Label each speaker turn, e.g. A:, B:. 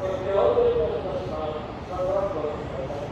A: そしてお送りいたしました。